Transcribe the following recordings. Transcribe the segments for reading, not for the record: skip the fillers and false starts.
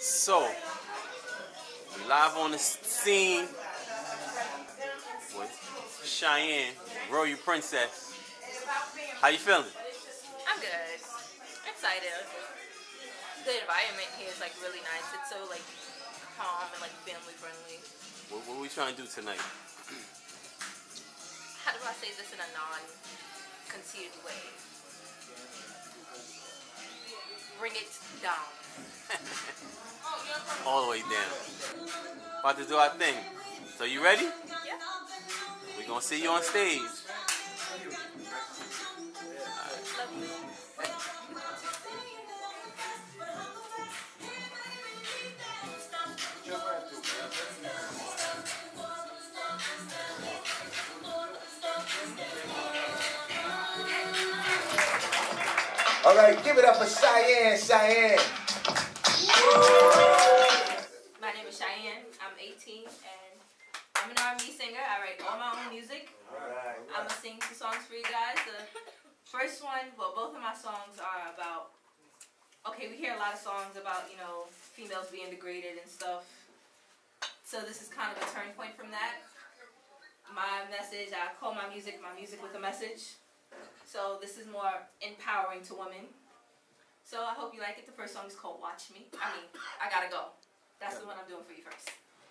So, we live on the scene with ShiAnn, RAW-U Princess. How you feeling? I'm good. Excited. The environment here is like really nice. It's so like calm and like family friendly. What are we trying to do tonight? How do I say this in a non-conceited way? Bring it down. All the way down. About to do our thing. So you ready? Yeah. We're gonna see you on stage. All right, give it up for ShiAnn, ShiAnn. My name is ShiAnn. I'm 18 and I'm an R&B singer. I write all my own music. I'm gonna sing 2 songs for you guys. The first one, well, both of my songs are about, okay, we hear a lot of songs about, you know, females being degraded and stuff. So this is kind of a turn point from that. My message, I call my music with a message. So this is more empowering to women. So I hope you like it. The first song is called Watch Me. I Gotta Go. That's the one I'm doing for you first.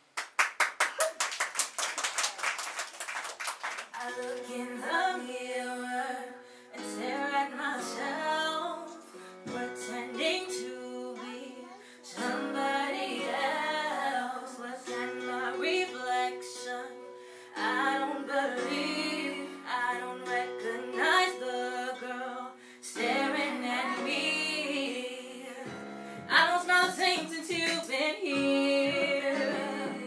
I look in the mirror and stare at myself, pretending to be somebody else. Look at my reflection. I don't believe, I don't recognize the girl staring at me. I don't smell the same since you've been here,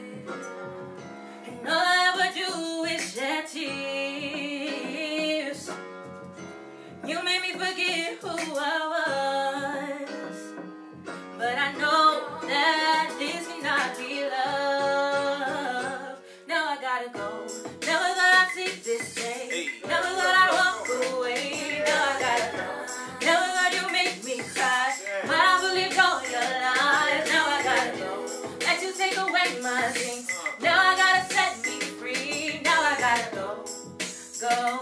and all I ever do is shed tears. You made me forget who I was, but I know that this cannot be love. Now I gotta go. Never thought I'd see this day. Never thought I'd walk away. Now I gotta go. Never thought you'd make me cry, but I believed all your lies. Now I gotta go. Let you take away my dreams. Now I gotta set me free. Now I gotta go. Go,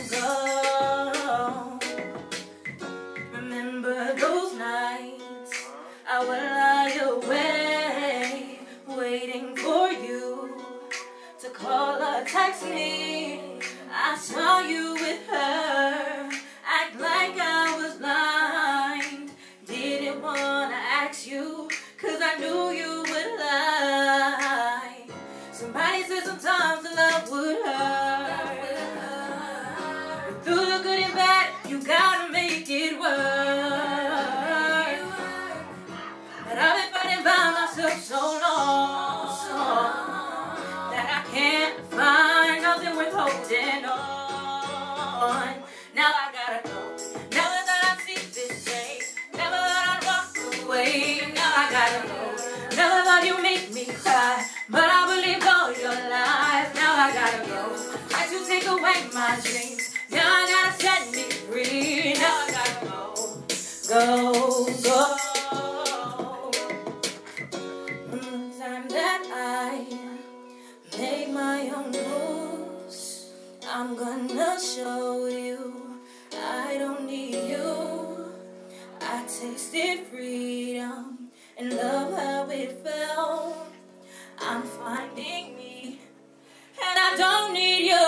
go. Remember those nights I would lie away, waiting for you to call or text me. I saw you with her, act like I was blind. Didn't wanna ask you, cause I knew you would lie. Somebody said sometimes the love would hurt, but through the good and bad, you gotta make it work. But I've been fighting by myself so long that I can't find nothing with holding on. Now I gotta go. Never thought I'd see this day. Never thought I'd walk away. Now I gotta go. Never thought you'd make me cry, but I believed all your lies. Now I gotta go. Tried to take away my dreams. Now I gotta set me free. Now I gotta go. Go, go. Time that I make my own rules, I'm gonna show you I don't need you. I tasted freedom and love how it felt. I'm finding me and I don't need your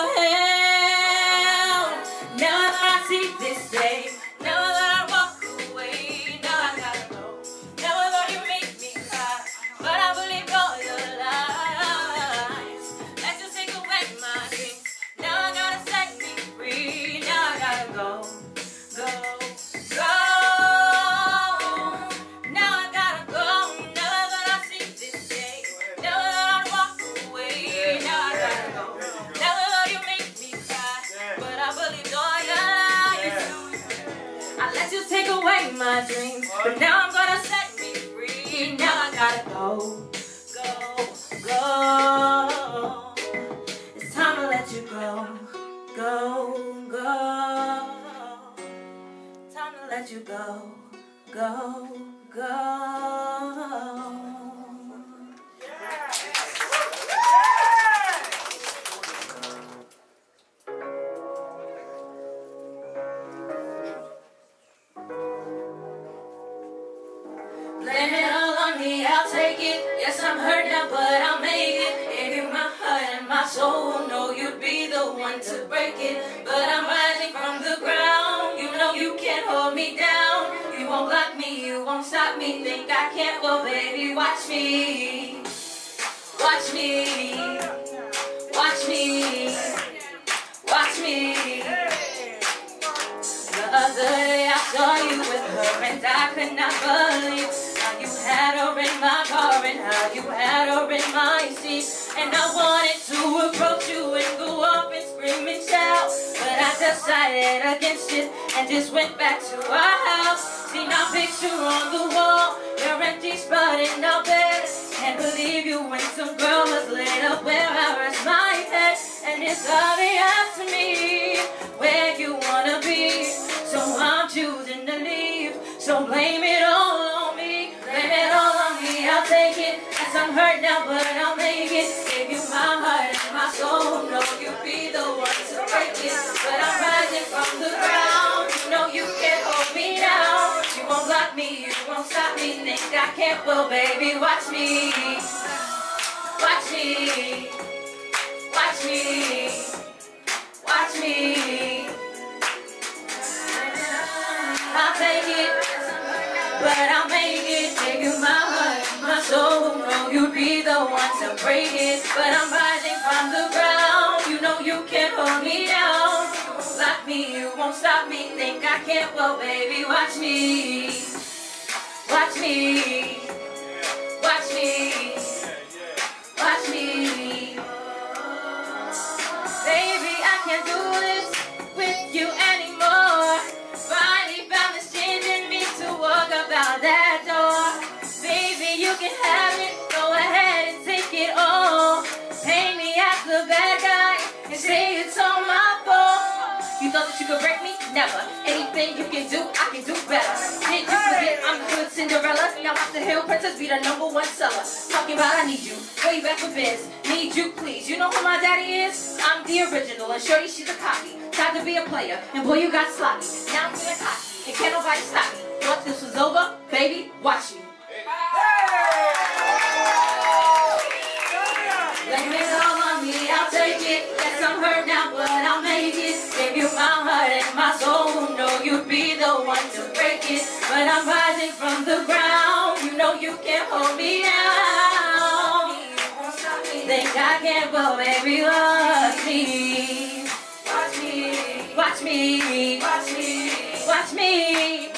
help. Never thought I'd see this day. Never thought I'd walk away. Now I gotta go. Never thought you'd make me cry, but I believed all your lies. Let's just take away my dreams. Now I gotta set me free. Now I gotta go, go, go. Now I gotta go. Never thought I'd see this day. Never thought I'd walk away. Now I gotta go. Never thought you'd make me cry, but I believed all your lies. I let you take away my dreams, but now I'm gonna set me free. Now I gotta go, go, go. It's time to let you go, go, go. Time to let you go, go, go. it. Yes, I'm hurt now, but I'll make it. Gave you my heart and my soul. Know you'd be the one to break it. But I'm rising from the ground. You know you can't hold me down. You won't block me, you won't stop me. Think I can't, well baby, watch me. Watch me. Watch me. Watch me. The other day I saw you with her and I could not believe how you had her in my car and how you had her in my seat. And I wanted to approach you and go up and scream and shout, but I decided against it and just went back to our house. Seen our picture on the wall, your empty spot in our bed. Can't believe you when some girl was laid up where I rest my head. And it's obvious to me where you wanna be, so I'm choosing to leave. So blame it all on me, blame it all on me. I'll take it, as I'm hurt now, but I'll make it. Gave you my heart and my soul, know you'd be the one to break it. But I'm rising from the ground, you know you can't hold me down. You won't block me, you won't stop me. Think I can't, well baby, watch me. Watch me. Watch me. Watch me. I'll take it, but I'll make it. Give you my heart, my soul. Know you'd be the one to break it. But I'm rising from the ground. You know you can't hold me down. You won't block me, you won't stop me. Think I can't, well baby, watch me. Watch me. Watch me. Watch me. Baby, I can't do this with you anymore. Finally found the strength in me to walk about that door. Baby, you can have it, go ahead and take it all. Paint me as the bad guy and say it's all my fault. You thought that you could break me? Never. Anything you can do, I can do better. Did you forget I'm the good Cinderella? Now I'm the Hill Princess, be the #1 seller. Talking about I need you, way back for biz. Need you, please. You know who my daddy is? I'm the original, and shorty, she's a copy. Tried to be a player, and boy, you got sloppy. Now I'm feeling cocky, and can't nobody stop me. Once this was over, baby, watch me. Blame it all on me, I'll take it. Yes, I'm hurt now, but I'll make it. Gave you my heart and my soul. Know you'd be the one to break it. But I'm rising from the ground. You know you can't hold me down. Think I can't, but baby, watch me. Watch me. Watch me. Watch me. Watch me.